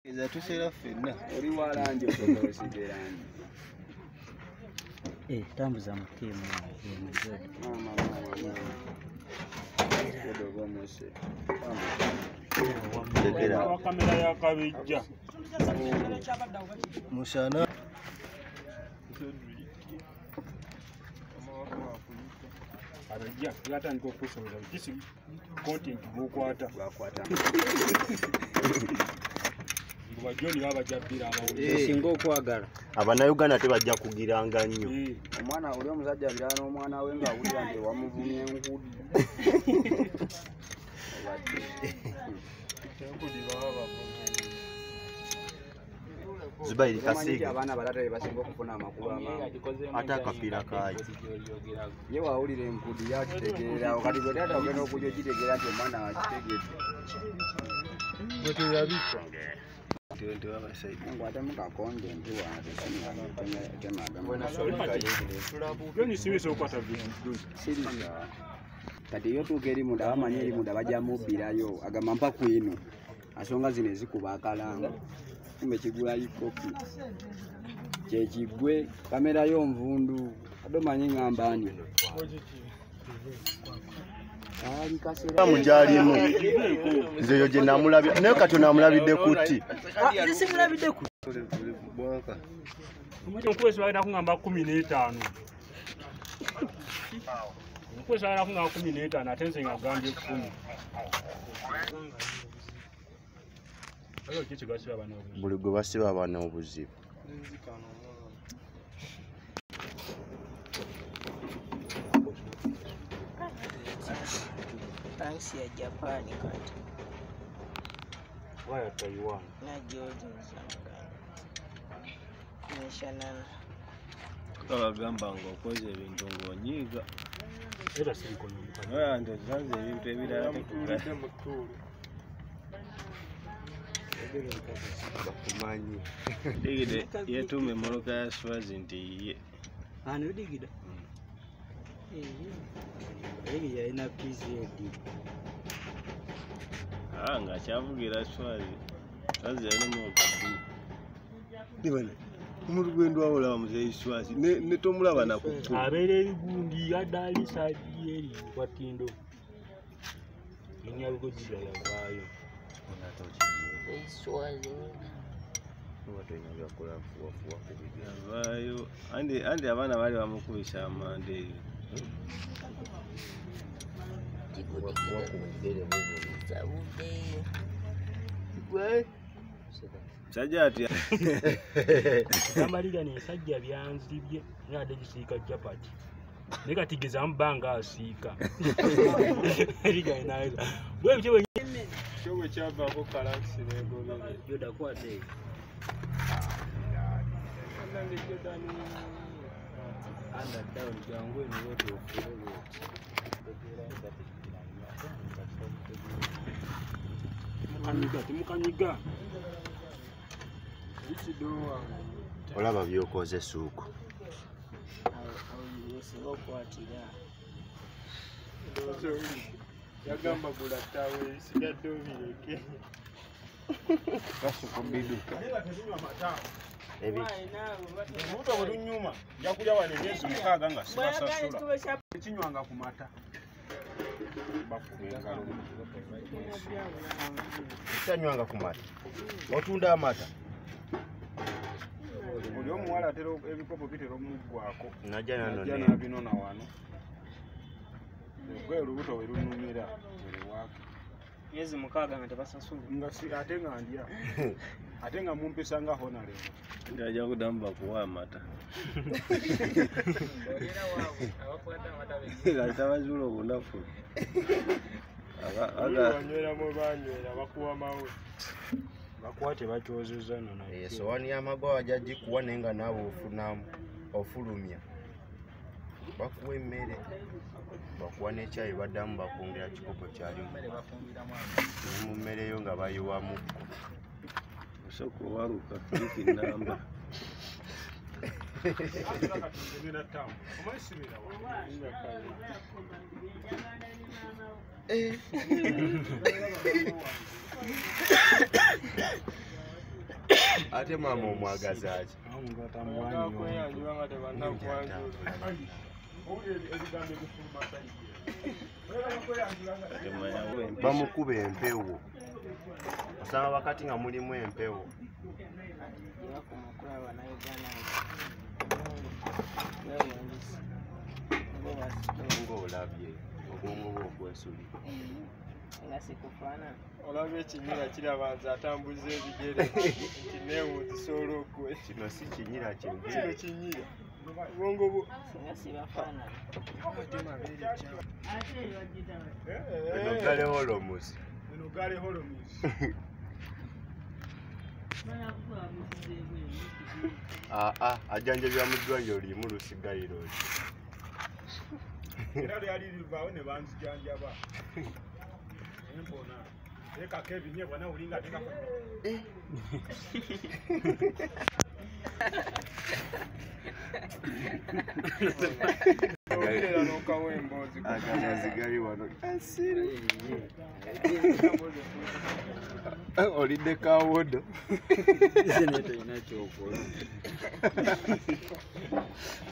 Eza tuseera ffenna. Oli walanje okusigiranje. Tambuza mutimu kamera ya kabijja Mushana abajja yatandika okusobola kisi content bwokwata bajjoni babajabbira singa okwagala Abannayuganda tebajja kugiranga nnyo. Omwana oli omusajja birala n'omwana we ng'awulira nti wamuvumye enkudi. Zubairi Kasiige abaana balata be basinga okufuna amakulu amangi. ate akapiira kaayo. Ye wawulira enkudi yakitegeera kati bwe taata ogenda okujja okitegeera nti omwana wakitegedde. Bwe teyabika. Mungu ate mukakonde nti siriza kati iyo tuuka eri munda bamanya eri munda bajja mubbirayo agamba mpa kwino asonga zino ezikuba akalango kumbe kigula ikopi kyekigwe kamera y'onvundu ate omanyi ngamba ani Mugyalimu nze eyo gye namulabye naye kati onamulabidde ku tti. simulabidde ku omukwezi balina kungamba 15 omukwezi balina kungamba 15 ate nze ngagambye 10 buli gwe basiba abaana obuzibu. Thanks ya Japan kati. Waya Taiwan. Na George National. Abagamba ng'okoze ebintu ng'onyiiga. Era siriko nyumukanya. Waya ndozaze ebintu ebirala tekugala. Bakumanyi. Digide yetume moloka ya Swazi nti ye. Ano digida. Digida ina PZD. Nga kyavugira Swazi. Swazi yalina mukaddi. Dibale. Umuntu gwendo awolaba muzeyi Swazi ne tomulaba nakukku. Abeera ebigundi yadali sadi eri kwatindo. Inyalugo jidala vayo. Swazi. Vayo andi abaana bali bamukubisa amande. Sajati Kamaliga ne sajja byanzibye ngade gisiika japati. Nika tigeza mbanga asiika. Liga inaida. Bwe byo Showe chaba ko kalaksi nego yoda kwate. Under down jangu ni wote ofuro. Mukanyiga. olaba byokoze suuku. Yagamba gula tawe sigadde obireke. Kasuku bidu. Ebi. Omuntu olunyuma yakulya wano emyezi 6 nga sibasasula. Ekinywanga ku mata. Tanywanga ku mata. Otunda amata. Buli omuwala atera ebikopo bitera omugwako. Najja nano ne. Najja nabinona wano. Gwe olubuto we lunumira buli wake. Myezi 6 nga tebasasula. Nga si ate nga ndya. Ate nga mumpisa nga honale. Ndaja kudamba kuwa amata. Olera wao abakwata amata be. Latabazulo obunafu. Banywera mu banywera bakuwa mawe. Bakwate bakyozeza nona. Sowani y'amagwa wajja kuwa nenga nabo ofunamu ofulumya. Bakuwa emmere. Bakuwa n'ekyayi baddamu bakwongera kikopo kyalimu. Mu mmere yo nga bayiwamu. Osoko waruka fiki namba. ate maama omwagaza ki bamukuba empewo osanga wakati nga mulimu empewo ng'olabye obwongo bwe obwesulika olaba ekinyira kirabanza atambuza ebigere nti neewuzisobola okwe kino si kinyira kino kinyira obwongo bwo eno gale holomusi ajjanjabya mu ddwaliro limu lusigaliro era lyali livaawo ne banzijanjaba empona ekako ebinye bwana olinga tekako agaza gali wano olidde kawodo